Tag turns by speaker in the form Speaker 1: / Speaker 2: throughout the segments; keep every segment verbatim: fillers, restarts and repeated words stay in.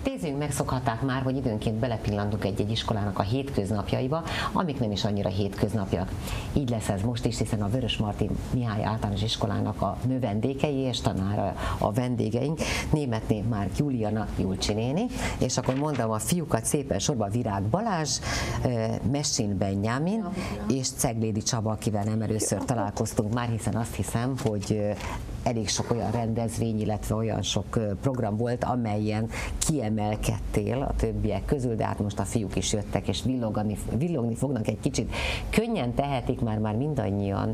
Speaker 1: Nézzünk, megszokhatták már, hogy időnként belepillantunk egy-egy iskolának a hétköznapjaiba, amik nem is annyira hétköznapjak. Így lesz ez most is, hiszen a Vörösmarty Mihály Általános Iskolának a növendékei és tanára a vendégeink, Németné Márk Juliana Julcsi néni, és akkor mondom a fiúkat szépen sorba: Virág Balázs, Messin Benjamin és Ceglédi Csaba, akivel nem először találkoztunk már, hiszen azt hiszem, hogy elég sok olyan rendezvény, illetve olyan sok program volt, amelyen kiemelkedtél a többiek közül, de hát most a fiúk is jöttek, és villogni, villogni fognak egy kicsit. Könnyen tehetik, már, már mindannyian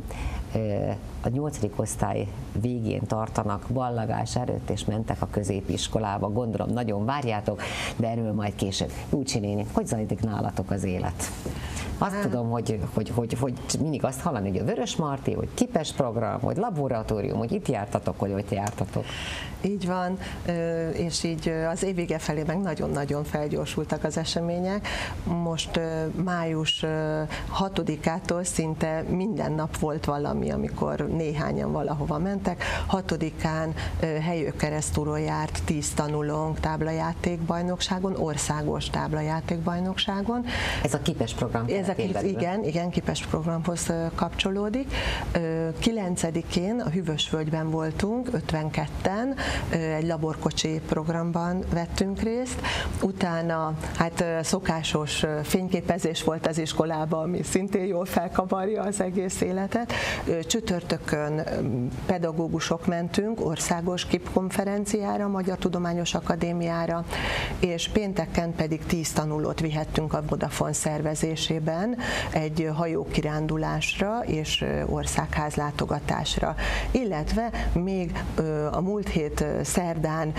Speaker 1: a nyolcadik osztály végén tartanak ballagás előtt, és mentek a középiskolába. Gondolom, nagyon várjátok, de erről majd később. Julcsi néni, hogy zajlik nálatok az élet? Azt hát. tudom, hogy, hogy, hogy, hogy mindig azt hallani, hogy a Vörösmarty, hogy Kipes program, hogy laboratórium, hogy itt jártatok, hogy ott jártatok.
Speaker 2: Így van, és így az év vége felé meg nagyon-nagyon felgyorsultak az események. Most május hatodikától szinte minden nap volt valami, amikor néhányan valahova mentek. hatodikán Helyőkeresztúron járt tíz tanulónk táblajátékbajnokságon, országos táblajátékbajnokságon. Ez a Kipes program. Ez a, igen, igen, Kipes programhoz kapcsolódik. kilencedikén a Hűvösvölgyben voltunk, ötvenketten, egy laborkocsi programban vettünk részt. Utána hát szokásos fényképezés volt az iskolában, ami szintén jól felkavarja az egész életet. Csütörtökön pedagógusok mentünk országos kipkonferenciára, Magyar Tudományos Akadémiára, és pénteken pedig tíz tanulót vihettünk a Vodafone szervezésében egy hajókirándulásra és országházlátogatásra. Illetve még a múlt hét szerdán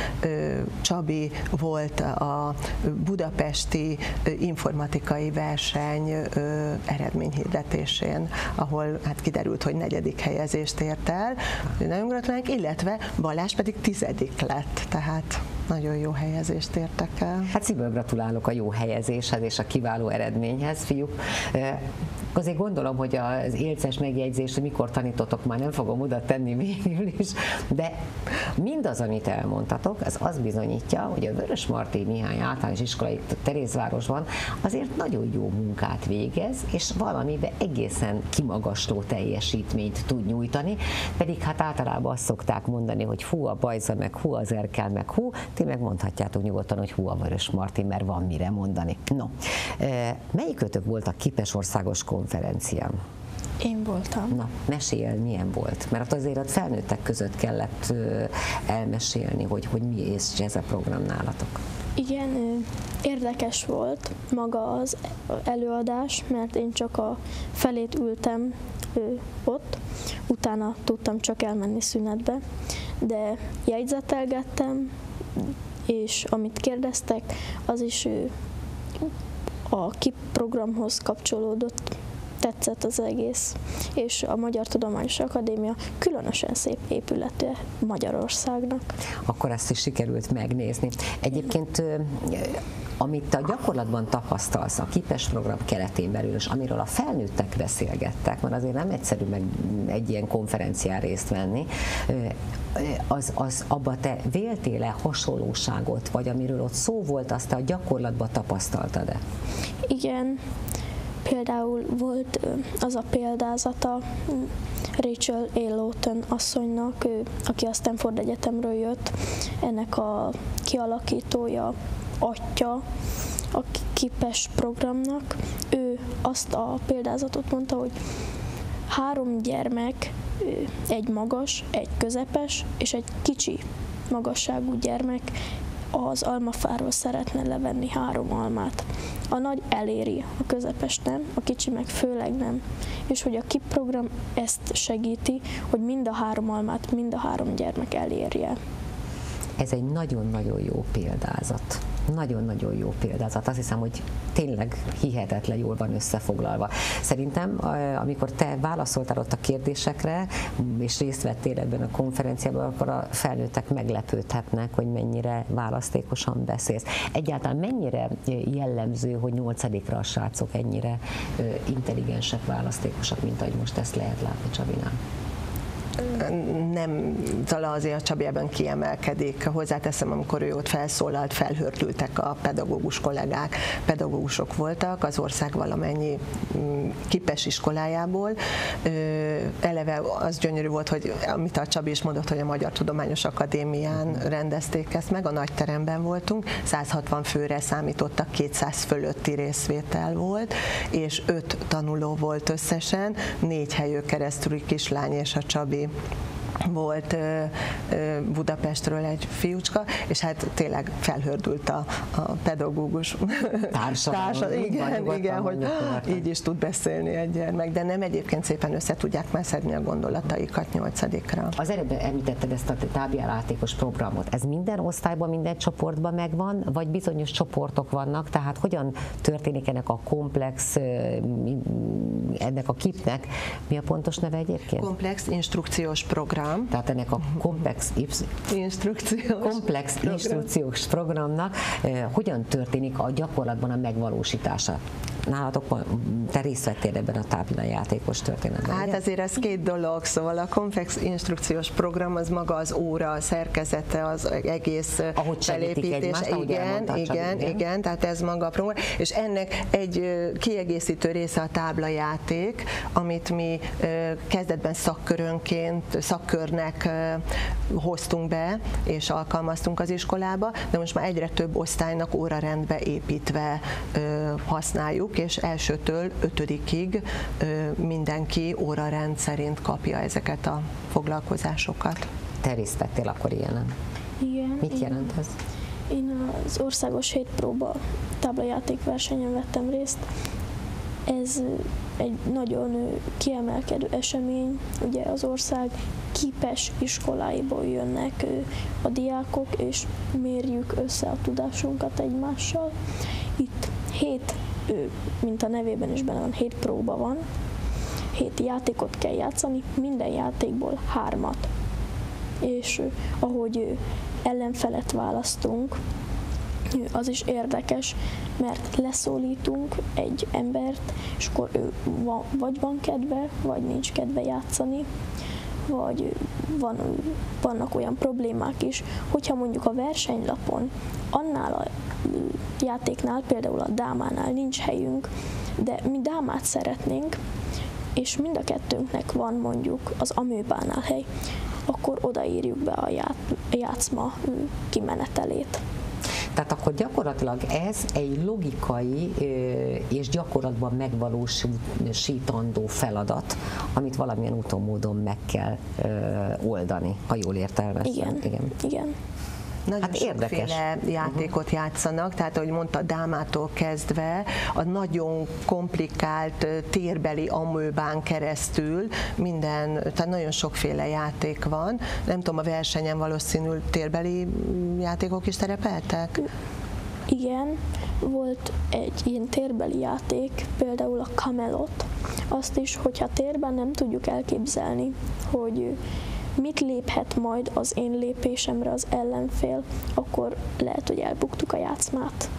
Speaker 2: Csabi volt a budapesti informatikai verseny eredményhirdetésén, ahol hát kiderült, hogy negyedik helyezést ért el. Nagyon gratulálunk, illetve Balázs pedig tizedik lett, tehát nagyon jó helyezést értek el.
Speaker 1: Hát szívből gratulálok a jó helyezéshez és a kiváló eredményhez, fiúk. Azért gondolom, hogy az élces megjegyzés, hogy mikor tanítotok, már nem fogom oda tenni végül is, de mindaz, amit elmondtatok, az azt bizonyítja, hogy a Vörösmarty Mihály Általános Iskolai Terézvárosban azért nagyon jó munkát végez, és valamiben egészen kimagasló teljesítményt tud nyújtani, pedig hát általában azt szokták mondani, hogy hú a Bajza, meg hú az Erkel, meg hú, ti meg mondhatjátok nyugodtan, hogy hú a Vörösmarty, mert van mire mondani. No, melyikötök volt a Kipes országos konferencián?
Speaker 3: Én voltam.
Speaker 1: Na, mesélj, milyen volt? Mert azért a felnőttek között kellett elmesélni, hogy, hogy mi és ez a program nálatok.
Speaker 3: Igen, érdekes volt maga az előadás, mert én csak a felét ültem ott, utána tudtam csak elmenni szünetbe, de jegyzetelgettem, és amit kérdeztek, az is a KIP programhoz kapcsolódott. Tetszett az egész, és a Magyar Tudományos Akadémia különösen szép épülete Magyarországnak.
Speaker 1: Akkor ezt is sikerült megnézni. Egyébként amit a gyakorlatban tapasztalsz a Kipes program keretén belül, és amiről a felnőttek beszélgettek, mert azért nem egyszerű meg egy ilyen konferencián részt venni, az, az abba te véltél-e hasonlóságot, vagy amiről ott szó volt, azt te a gyakorlatban tapasztaltad-e?
Speaker 3: Igen. Például volt az a példázata Rachel A. Lawton asszonynak, aki a Stanford Egyetemről jött, ennek a kialakítója, atya a Kipes programnak. Ő azt a példázatot mondta, hogy három gyermek, egy magas, egy közepes és egy kicsi magasságú gyermek az almafáról szeretne levenni három almát. A nagy eléri, a közepes nem, a kicsi meg főleg nem. És hogy a KIP program ezt segíti, hogy mind a három almát, mind a három gyermek elérje.
Speaker 1: Ez egy nagyon-nagyon jó példázat. Nagyon-nagyon jó példázat. Azt hiszem, hogy tényleg hihetetlen jól van összefoglalva. Szerintem, amikor te válaszoltál ott a kérdésekre, és részt vettél ebben a konferenciában, akkor a felnőttek meglepődhetnek, hogy mennyire választékosan beszélsz. Egyáltalán mennyire jellemző, hogy nyolcadikra a srácok ennyire intelligensek, választékosak, mint ahogy most ezt lehet látni Csabinál?
Speaker 2: nem, talán azért a Csabi ebben kiemelkedik. Hozzáteszem, amikor ő ott felszólalt, felhördültek a pedagógus kollégák, pedagógusok voltak az ország valamennyi Kipes iskolájából. Eleve az gyönyörű volt, hogy amit a Csabi is mondott, hogy a Magyar Tudományos Akadémián rendezték ezt meg, a nagy teremben voltunk, száz hatvan főre számítottak, kétszáz fölötti részvétel volt, és öt tanuló volt összesen, négy helyő keresztüli kislány és a Csabi volt Budapestről egy fiúcska, és hát tényleg felhördült a, a pedagógus társa. Igen, igen, hogy így is tud beszélni egy gyermek, de nem, egyébként szépen össze tudják már szedni a gondolataikat nyolcadikra.
Speaker 1: Az előbb említetted ezt a tábjátékos programot. Ez minden osztályban, minden csoportban megvan, vagy bizonyos csoportok vannak, tehát hogyan történik ennek a komplex, ennek a kipnek, mi a pontos neve egyébként?
Speaker 2: Komplex instrukciós program.
Speaker 1: Tehát ennek a komplex,
Speaker 2: instrukciós,
Speaker 1: komplex program. instrukciós programnak eh, hogyan történik a gyakorlatban a megvalósítása? Nálatok, te részt vettél ebben a táblajátékos történetben.
Speaker 2: Hát
Speaker 1: ugye?
Speaker 2: azért ez két dolog, szóval a komplex instrukciós program az maga az óra, a szerkezete, az egész
Speaker 1: ahogy
Speaker 2: felépítés.
Speaker 1: Egymást,
Speaker 2: igen, igen, igen, igen, tehát ez maga a program. És ennek egy kiegészítő része a táblajáték, amit mi kezdetben szakkörönként, szakkörnek hoztunk be, és alkalmaztunk az iskolába, de most már egyre több osztálynak órarendbe építve használjuk, és elsőtől ötödikig mindenki órarend szerint kapja ezeket a foglalkozásokat.
Speaker 1: Te részt vettél akkor ilyenen?
Speaker 3: Igen.
Speaker 1: Mit jelent ez?
Speaker 3: Én az országos hétpróba táblajáték versenyen vettem részt. Ez egy nagyon kiemelkedő esemény, ugye az ország Kipes iskoláiból jönnek a diákok, és mérjük össze a tudásunkat egymással. Itt hét, mint a nevében is benne van, hét próba van, hét játékot kell játszani, minden játékból hármat. És ahogy ellenfelet választunk, az is érdekes, mert leszólítunk egy embert, és akkor ő van, vagy van kedve, vagy nincs kedve játszani, vagy van, vannak olyan problémák is, hogyha mondjuk a versenylapon annál a játéknál, például a dámánál nincs helyünk, de mi dámát szeretnénk, és mind a kettőnknek van mondjuk az amőbánál hely, akkor odaírjuk be a játszma kimenetelét.
Speaker 1: Tehát akkor gyakorlatilag ez egy logikai és gyakorlatban megvalósítandó feladat, amit valamilyen úton, módon meg kell oldani, ha jól értelmezem.
Speaker 3: Igen, igen. igen.
Speaker 2: Nagyon
Speaker 1: hát
Speaker 2: sokféle játékot játszanak, tehát ahogy mondta, dámától kezdve a nagyon komplikált térbeli amőbán keresztül minden, tehát nagyon sokféle játék van. Nem tudom, a versenyen valószínűleg térbeli játékok is szerepeltek?
Speaker 3: Igen, volt egy ilyen térbeli játék, például a Camelot. Azt is, hogyha térben nem tudjuk elképzelni, hogy mit léphet majd az én lépésemre az ellenfél, akkor lehet, hogy elbuktuk a játszmát.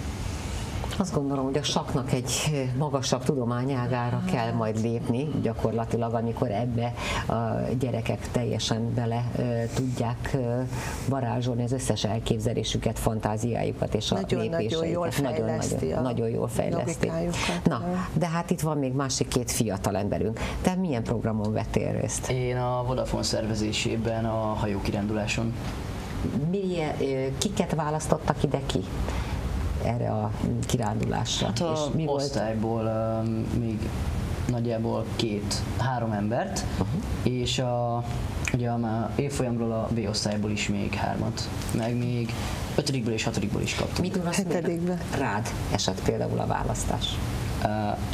Speaker 1: Azt gondolom, hogy a sakknak egy magasabb tudományágára kell majd lépni, gyakorlatilag, amikor ebbe a gyerekek teljesen bele uh, tudják uh, varázsolni az összes elképzelésüket, fantáziájukat és a
Speaker 2: nagyon,
Speaker 1: lépéseiket.
Speaker 2: Nagyon jól fejleszti.
Speaker 1: Nagyon, nagyon jól fejleszti. Na, de hát itt van még másik két fiatal emberünk. Te milyen programon vettél részt?
Speaker 4: Én a Vodafone szervezésében, a hajókiránduláson.
Speaker 1: Milyen, kiket választottak ide ki erre a kirándulásra?
Speaker 4: Hát a
Speaker 1: és mi
Speaker 4: osztályból volt? uh, még nagyjából két, három embert, uh-huh. és a, ugye a évfolyamról a B-osztályból is még hármat, meg még ötödikből és hatodikból is kaptunk.
Speaker 1: Mit tudsz rád esett például a választás? Uh,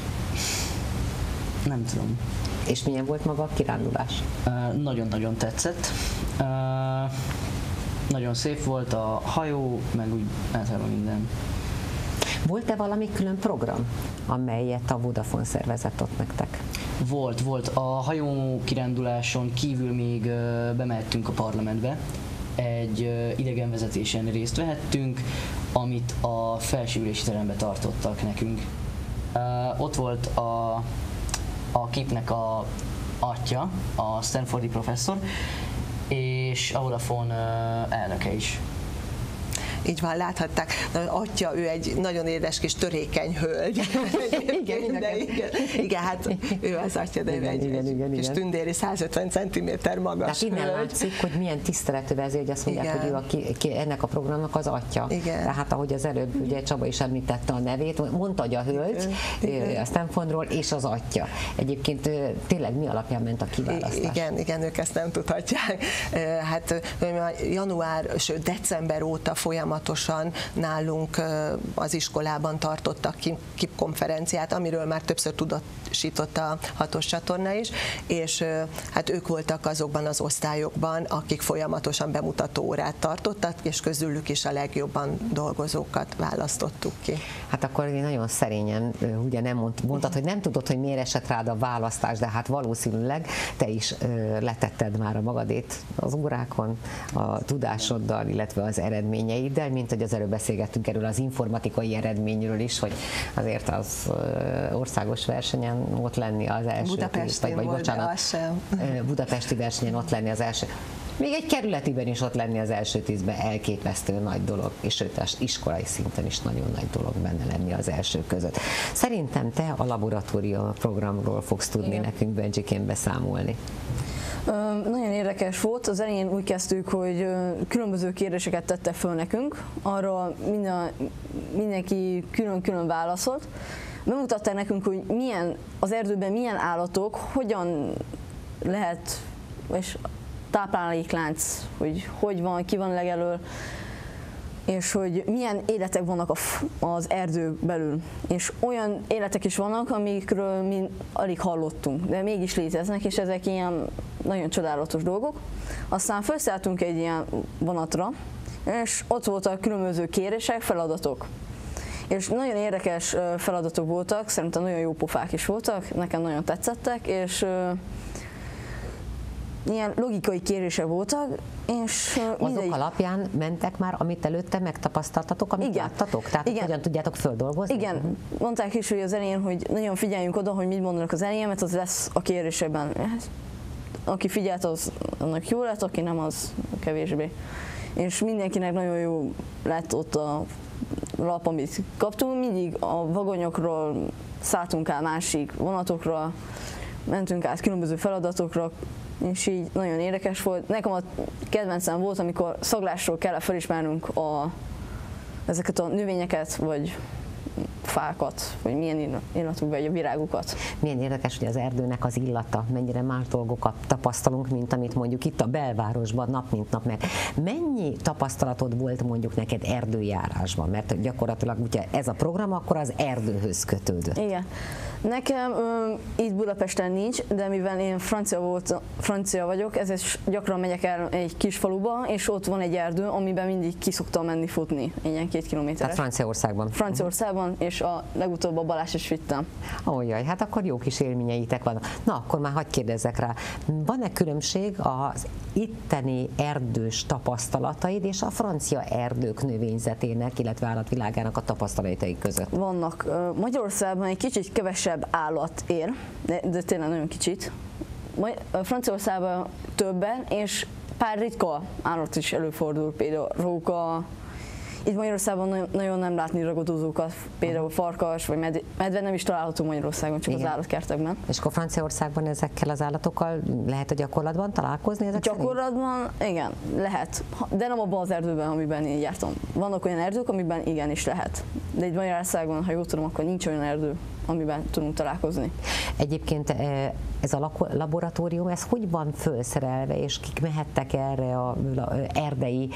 Speaker 4: nem tudom.
Speaker 1: És milyen volt maga a kirándulás?
Speaker 4: Uh, nagyon-nagyon tetszett. Uh, nagyon szép volt a hajó, meg úgy általában minden.
Speaker 1: Volt-e valami külön program, amelyet a Vodafone szervezett ott nektek?
Speaker 4: Volt, volt. A hajó kiránduláson kívül még bemehettünk a parlamentbe. Egy idegenvezetésen részt vehettünk, amit a felsőülési teremben tartottak nekünk. Ott volt a, a képnek a, atya, a Stanfordi professzor, és a Vodafone elnöke is.
Speaker 2: Így van, láthatták, atya, ő egy nagyon édes kis törékeny hölgy. igen, igen, de igen, igen, hát ő az atya, de igen, ő egy, igen, egy igen, kis igen. tündéri száz ötven centiméter magas
Speaker 1: hölgy. Tehát innen
Speaker 2: hölgy.
Speaker 1: látszik, hogy milyen tiszteletővező, hogy azt mondják, igen. hogy ő a, ki, ki, ennek a programnak az atya.
Speaker 2: Igen.
Speaker 1: Tehát ahogy az előbb ugye Csaba is említette a nevét, mondta, hogy a hölgy, igen. a Stanfordról és az atya. Egyébként tényleg mi alapján ment a kiválasztás?
Speaker 2: Igen, igen, ők ezt nem tudhatják. Hát január, sőt december óta folyamatosan nálunk az iskolában tartottak K I P konferenciát, amiről már többször tudósított a hatos csatorna is, és hát ők voltak azokban az osztályokban, akik folyamatosan bemutató órát tartottak, és közülük is a legjobban dolgozókat választottuk ki.
Speaker 1: Hát akkor nagyon szerényen, ugye nem mond, mondtad, hogy nem tudod, hogy miért esett rád a választás, de hát valószínűleg te is letetted már a magadét az órákon, a tudásoddal, illetve az eredményeiddel, mint hogy az előbb beszélgettünk erről az informatikai eredményről is, hogy azért az országos versenyen ott lenni az első
Speaker 2: Budapesti
Speaker 1: tíz, vagy, vagy bocsánat, budapesti versenyen ott lenni az első. Még egy kerületiben is ott lenni az első tízben elképesztő nagy dolog, és sőt, az iskolai szinten is nagyon nagy dolog benne lenni az első között. Szerintem te a laboratórium programról fogsz tudni Igen. nekünk, Benjikén beszámolni.
Speaker 5: Ö, nagyon érdekes volt, az elején úgy kezdtük, hogy ö, különböző kérdéseket tette föl nekünk, arra minden, mindenki külön-külön válaszolt. Bemutatták nekünk, hogy milyen, az erdőben milyen állatok, hogyan lehet, és tápláléklánc, hogy hogy van, ki van legelől, és hogy milyen életek vannak az erdő belül. És olyan életek is vannak, amikről mi alig hallottunk, de mégis léteznek, és ezek ilyen nagyon csodálatos dolgok. Aztán felszálltunk egy ilyen vonatra, és ott voltak különböző kérések, feladatok. És nagyon érdekes feladatok voltak, szerintem nagyon jó pofák is voltak, nekem nagyon tetszettek, és ilyen logikai kérések voltak, és
Speaker 1: azok
Speaker 5: mindegy...
Speaker 1: alapján mentek már, amit előtte megtapasztaltatok, amit
Speaker 5: Igen.
Speaker 1: láttatok? Tehát
Speaker 5: Igen.
Speaker 1: hogyan tudjátok földolgozni?
Speaker 5: Igen, uh-huh. mondták is, hogy az elején, hogy nagyon figyeljünk oda, hogy mit mondanak az elején, mert az lesz a kérésében. Aki figyelt, az annak jó lett, aki nem, az kevésbé. És mindenkinek nagyon jó lett ott a lap, amit kaptunk. Mindig a vagonyokról szálltunk el másik vonatokra, mentünk át különböző feladatokra, és így nagyon érdekes volt. Nekem a kedvencem volt, amikor szaglásról kellett felismernünk a, ezeket a növényeket, vagy fákat, vagy milyen illatú, vagy a virágokat.
Speaker 1: Milyen érdekes, hogy az erdőnek az illata, mennyire más dolgokat tapasztalunk, mint amit mondjuk itt a belvárosban nap mint nap meg. Mennyi tapasztalatod volt mondjuk neked erdőjárásban? Mert gyakorlatilag ugye ez a program akkor az erdőhöz kötődött.
Speaker 5: Igen. Nekem ö, itt Budapesten nincs, de mivel én francia, volt, francia vagyok, ezért gyakran megyek el egy kis faluba, és ott van egy erdő, amiben mindig ki szoktam menni futni, ilyen két kilométeres.
Speaker 1: Tehát Franciaországban.
Speaker 5: Franciaországban, és a legutóbb a Balázs is vittem.
Speaker 1: Ó, jaj, hát akkor jó kis élményeitek vannak. Na, akkor már hadd kérdezzek rá, van-e különbség az itteni erdős tapasztalataid és a francia erdők növényzetének, illetve állatvilágának a tapasztalatai között? Vannak.
Speaker 5: Magyarországban egy kicsit kevesebb állat él, de, de tényleg nagyon kicsit. Franciaországban többen, és pár ritka állat is előfordul, például róka. Itt Magyarországon nagyon nem látni ragadozókat, például farkas vagy medve nem is található Magyarországon, csak Igen. az állatkertekben.
Speaker 1: És akkor Franciaországban ezekkel az állatokkal lehet a gyakorlatban találkozni? Ezek
Speaker 5: gyakorlatban szerint? Igen, lehet, de nem abban az erdőben, amiben én jártam. Vannak olyan erdők, amiben igenis lehet. De egy Magyarországon, ha jól tudom, akkor nincs olyan erdő, amiben tudunk találkozni.
Speaker 1: Egyébként ez a laboratórium, ez hogy van felszerelve, és kik mehettek erre az erdei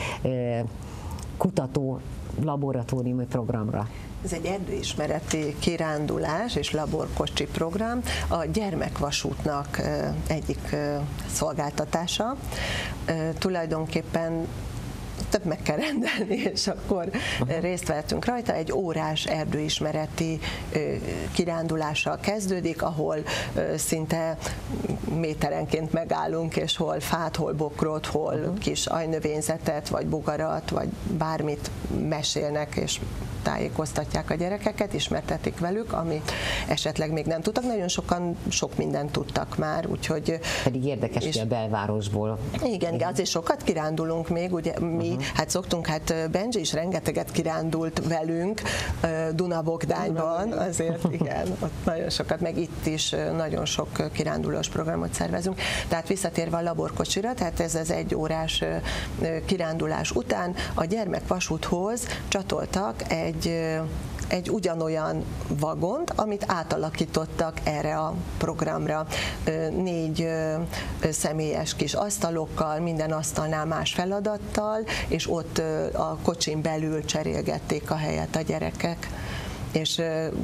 Speaker 1: kutató laboratóriumi programra?
Speaker 2: Ez egy erdőismereti kirándulás és laborkocsi program, a gyermekvasútnak egyik szolgáltatása. Tulajdonképpen több meg kell rendelni, és akkor uh-huh. részt vettünk rajta. Egy órás erdőismereti kirándulással kezdődik, ahol szinte méterenként megállunk, és hol fát, hol bokrot, hol uh-huh. kis ajnövényzetet, vagy bogarat, vagy bármit mesélnek, és tájékoztatják a gyerekeket, ismertetik velük, amit esetleg még nem tudtak. Nagyon sokan sok mindent tudtak már, úgyhogy...
Speaker 1: Pedig érdekes, és, hogy a belvárosból.
Speaker 2: Igen, igen, azért sokat kirándulunk még, ugye mi, uh-huh. hát szoktunk, hát Benji is rengeteget kirándult velünk Dunabogdányban, azért igen, ott nagyon sokat, meg itt is nagyon sok kirándulós programot szervezünk. Tehát visszatérve a laborkocsira, tehát ez az egy órás kirándulás után a gyermekvasúthoz csatoltak egy Egy, egy ugyanolyan vagont, amit átalakítottak erre a programra. Négy személyes kis asztalokkal, minden asztalnál más feladattal, és ott a kocsin belül cserélgették a helyet a gyerekek. És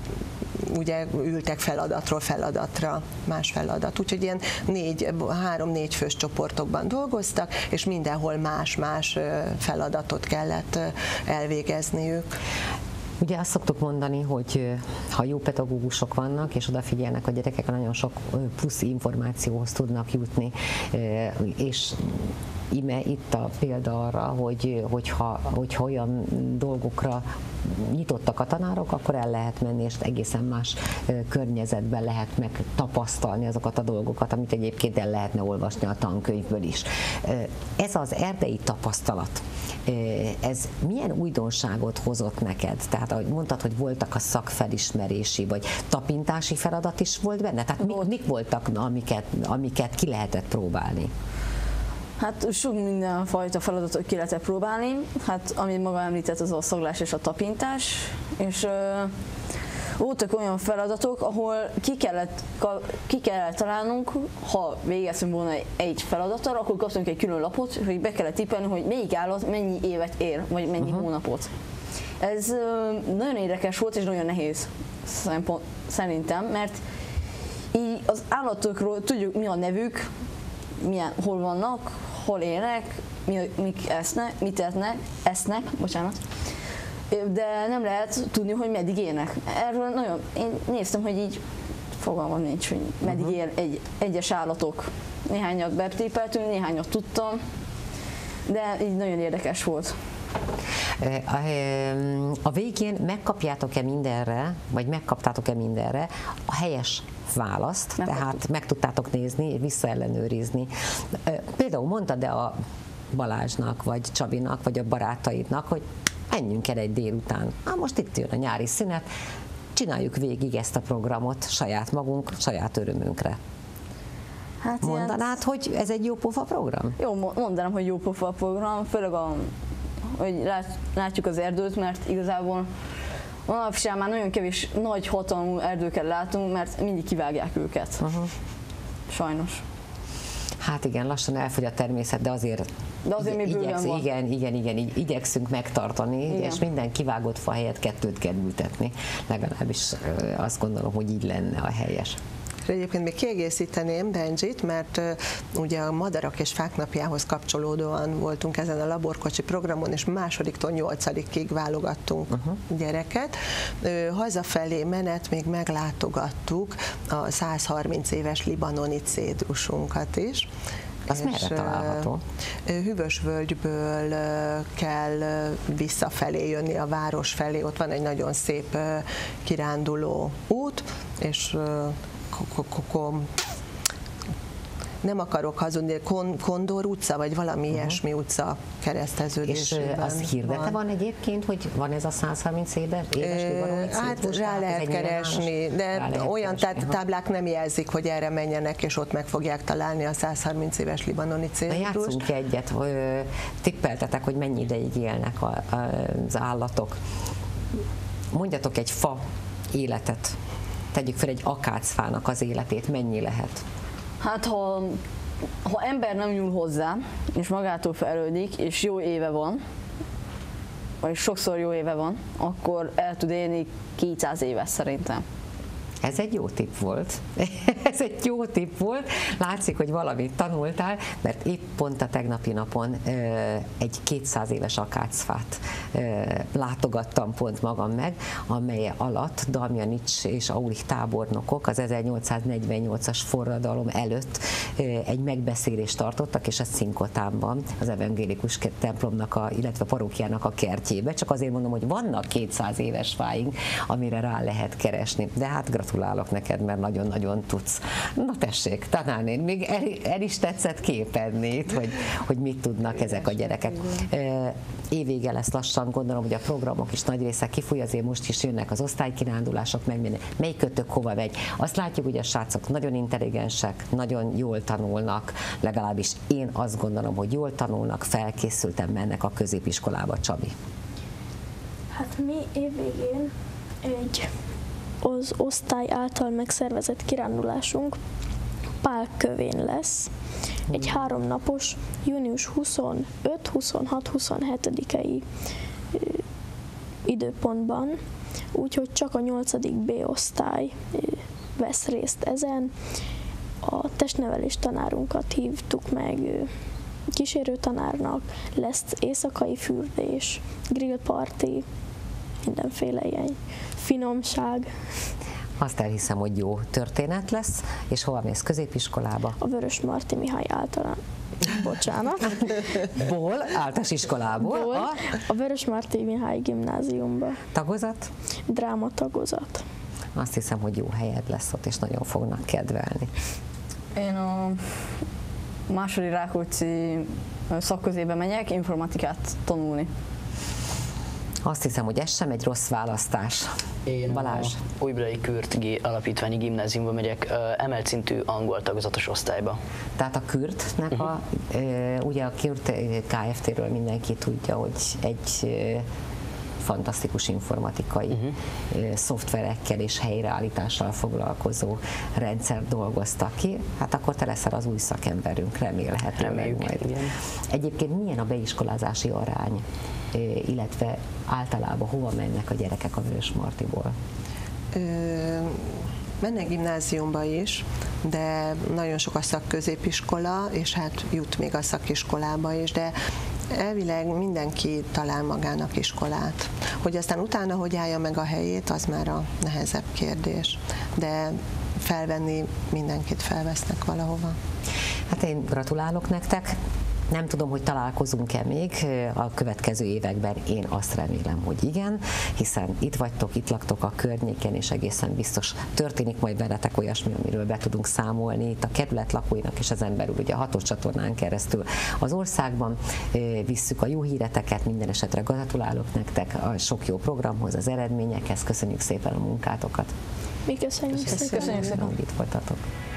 Speaker 2: ugye ültek feladatról feladatra, más feladat. Úgyhogy ilyen négy, három-négy fős csoportokban dolgoztak, és mindenhol más-más feladatot kellett elvégezniük.
Speaker 1: Ugye azt szoktuk mondani, hogy ha jó pedagógusok vannak, és odafigyelnek a gyerekek, nagyon sok plusz információhoz tudnak jutni, és ime itt a példa arra, hogy, hogyha, hogyha olyan dolgokra nyitottak a tanárok, akkor el lehet menni, és egészen más környezetben lehet meg tapasztalni azokat a dolgokat, amit egyébként el lehetne olvasni a tankönyvből is. Ez az erdei tapasztalat, ez milyen újdonságot hozott neked? Tehát ahogy mondtad, hogy voltak a szakfelismerési vagy tapintási feladat is volt benne? Tehát mik, mik voltak, amiket, amiket ki lehetett próbálni?
Speaker 5: Hát sok mindenfajta feladatot ki lehetett próbálni, hát amit maga említett, az a szaglás és a tapintás, és ö, voltak olyan feladatok, ahol ki kellett, ki kellett találnunk, ha végeztünk volna egy feladattal, akkor kaptunk egy külön lapot, hogy be kellett tippelni, hogy melyik állat mennyi évet ér, vagy mennyi uh-huh. hónapot. Ez ö, nagyon érdekes volt, és nagyon nehéz szempont, szerintem, mert így az állatokról tudjuk, mi a nevük, milyen, hol vannak, hol élnek, mi, mik esznek, mit etnek, esznek, bocsánat, de nem lehet tudni, hogy meddig élnek. Erről nagyon, én néztem, hogy így fogalmam nincs, hogy meddig él egy, egyes állatok. Néhányat betépeltünk, néhányat tudtam, de így nagyon érdekes volt.
Speaker 1: A végén megkapjátok-e mindenre, vagy megkaptátok-e mindenre a helyes választ, nem tehát kaptuk. Meg tudtátok nézni, visszaellenőrizni. Például mondtad de a Balázsnak, vagy Csabinak, vagy a barátaidnak, hogy menjünk el egy délután. Á, most itt jön a nyári szünet, csináljuk végig ezt a programot saját magunk, saját örömünkre. Hát mondanád, ilyen... hogy ez egy jó pofa program?
Speaker 5: Jó, mondanám, hogy jó pofa program, főleg a, hogy lát, látjuk az erdőt, mert igazából manapság már nagyon kevés nagy hatalmú erdőket látunk, mert mindig kivágják őket. Uh-huh. Sajnos.
Speaker 1: Hát igen, lassan elfogy a természet, de azért,
Speaker 5: de azért még
Speaker 1: igyeksz,
Speaker 5: van.
Speaker 1: Igen, igen, igen, így igyekszünk megtartani, igen. És minden kivágott fa helyett kettőt kell ültetni. Legalábbis azt gondolom, hogy így lenne a helyes.
Speaker 2: Egyébként még kiegészíteném Benjit, mert uh, ugye a Madarak és Fák napjához kapcsolódóan voltunk ezen a laborkocsi programon, és másodiktól nyolcadikig válogattunk uh-huh. gyereket. Uh, hazafelé menet még meglátogattuk a száz harminc éves libanoni cédrusunkat is.
Speaker 1: Az merre található?
Speaker 2: Hűvösvölgyből kell visszafelé jönni a város felé, ott van egy nagyon szép kiránduló út, és nem akarok hazudni, Kondor utca, vagy valami uh-huh. ilyesmi utca kereszteződésében.
Speaker 1: És az hirdete van. van egyébként, hogy van ez a száz harminc éves libanoni cédrus?
Speaker 2: Hát rá lehet keresni, de rá lehet olyan keresni. táblák nem jelzik, hogy erre menjenek, és ott meg fogják találni a száz harminc éves libanoni cédrust.
Speaker 1: Na játszunk egyet, hogy tippeltetek, hogy mennyi ideig élnek az állatok. Mondjatok egy fa életet. Tegyük fel egy akácfának az életét, mennyi lehet?
Speaker 5: Hát ha, ha ember nem nyúl hozzá, és magától fejlődik, és jó éve van, vagy sokszor jó éve van, akkor el tud élni kétszáz éves szerintem.
Speaker 1: Ez egy jó tipp volt. Ez egy jó tipp volt. Látszik, hogy valamit tanultál, mert épp pont a tegnapi napon egy kétszáz éves akácfát látogattam pont magam meg, amely alatt Damjanics és Aulich tábornokok az ezernyolcszáznegyvennyolcas forradalom előtt egy megbeszélést tartottak, és ez Szinkotánban, az evangélikus templomnak, a, illetve parókiának a kertjébe. Csak azért mondom, hogy vannak kétszáz éves fáink, amire rá lehet keresni. De hát gratulálok neked, mert nagyon-nagyon tudsz. Na tessék, tanárnén, még el, el is tetszett képedni itt, hogy, hogy mit tudnak ezek a gyerekek. Évvége lesz lassan, gondolom, hogy a programok is nagy része kifúj, azért most is jönnek az osztálykirándulások, meg minden. Melyik kötök hova megy? Azt látjuk, hogy a srácok nagyon intelligensek, nagyon jól tanulnak, legalábbis én azt gondolom, hogy jól tanulnak, felkészülten mennek a középiskolába, Csabi.
Speaker 3: Hát mi évvégén egy az osztály által megszervezett kirándulásunk Pálkövén lesz. Egy háromnapos, június huszonöt, huszonhat, huszonhetedikei időpontban, úgyhogy csak a nyolcadik B osztály vesz részt ezen. A testnevelés tanárunkat hívtuk meg kísérőtanárnak, lesz éjszakai fürdés, grillparti, mindenféle ilyen finomság.
Speaker 1: Azt elhiszem, hogy jó történet lesz, és hova mész, középiskolába?
Speaker 3: A Vörösmarty Mihály általán. Bocsánat.
Speaker 1: Ból, általános iskolából?
Speaker 3: Ból,
Speaker 1: a...
Speaker 3: a Vörösmarty Mihály gimnáziumba.
Speaker 1: Tagozat?
Speaker 3: Dráma tagozat.
Speaker 1: Azt hiszem, hogy jó helyed lesz ott, és nagyon fognak kedvelni.
Speaker 5: Én a második Rákóczi szakközébe megyek informatikát tanulni.
Speaker 1: Azt hiszem, hogy ez sem egy rossz választás.
Speaker 4: Én
Speaker 1: Balázs.
Speaker 4: a Újbrai Kürt Alapítványi Gimnáziumba megyek, emelt szintű angol tagozatos osztályba.
Speaker 1: Tehát a Kürtnek uh-huh. a, ugye a Kürt Kft-ről mindenki tudja, hogy egy fantasztikus informatikai uh-huh. szoftverekkel és helyreállítással foglalkozó rendszer dolgoztak ki, hát akkor te leszel az új szakemberünk, remélhetőleg majd.
Speaker 4: Igen.
Speaker 1: Egyébként milyen a beiskolázási arány, illetve általában hova mennek a gyerekek a Vörösmartyból?
Speaker 2: Mennek gimnáziumba is, de nagyon sok a szakközépiskola, és hát jut még a szakiskolába is, de elvileg mindenki talál magának iskolát. Hogy aztán utána, hogy állja meg a helyét, az már a nehezebb kérdés. De felvenni mindenkit felvesznek valahova.
Speaker 1: Hát én gratulálok nektek. Nem tudom, hogy találkozunk-e még a következő években, én azt remélem, hogy igen, hiszen itt vagytok, itt laktok a környéken, és egészen biztos történik majd veletek olyasmi, amiről be tudunk számolni itt a kerület lakóinak, és ezen belül ugye a hatos csatornán keresztül az országban visszük a jó híreteket, minden esetre gratulálok nektek a sok jó programhoz, az eredményekhez, köszönjük szépen a munkátokat.
Speaker 3: Mi köszönjük,
Speaker 5: köszönjük szépen.
Speaker 3: szépen.
Speaker 1: Köszönjük szépen, hogy itt voltatok.